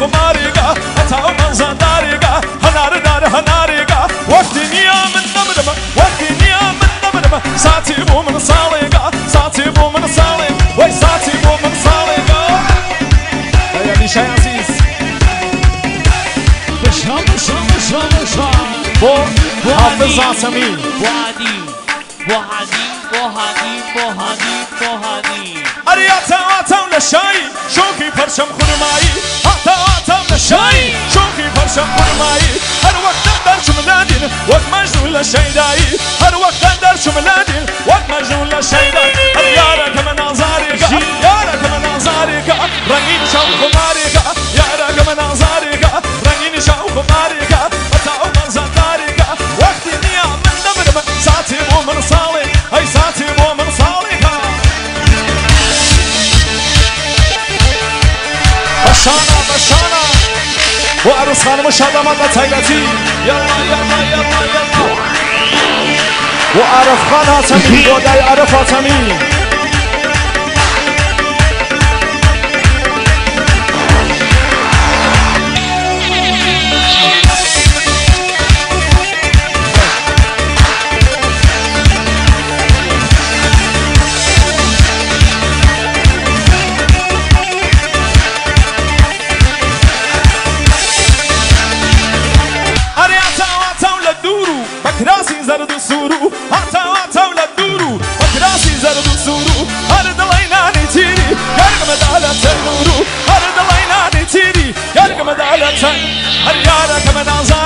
خماريقا أتاو منزل داريقا هنار دار هناريقا وقت نيا من نمرم وقت نيا من نمرم ساتي بو من صاليقا ساتي بو من صاليق وي ساتي بو من صاليقا يا ليش يا عزيز بشام بشام بشام بشام بو حافظ عسمي وهادي وهادي وهادي وهادي وهادي أرياتا واتاو للشاي شوكي فرشم خرماي هاتا واتاو للشاي شوكي فرشم خرماي هر وقت درش ملادين وقت مجنون للشيداي هر وقت درش ملادين وقت مجنون للشيداي يارك من أنظارك يارك من أنظارك رنگين شو خمارك يارك من أنظارك رنگين شو خمارك أتاو منزل دارك وقت نيا من نمرم ساتي مو من صالح هاي ساتي مو من صالح بشانا بشانا وعروس خانم شادمات تايلتي يلا يلا يلا يلا وعرف خان هاتمي وداي عرف هاتمي بكراسي زرد السورو هاتا هاتا ولا الدورو بكراسي زرد السورو هرد ليناني تيري يارك مدالة النورو هرد ليناني تيري يارك مدالة هر يارك من